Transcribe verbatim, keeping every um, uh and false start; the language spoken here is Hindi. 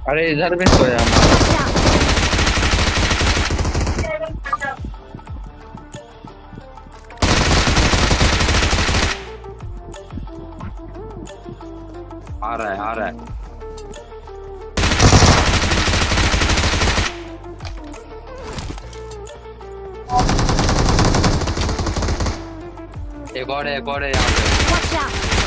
अरे इधर भी सोया हमारा। आ रहा है आ रहा है। एक और है एक और है यहाँ पे।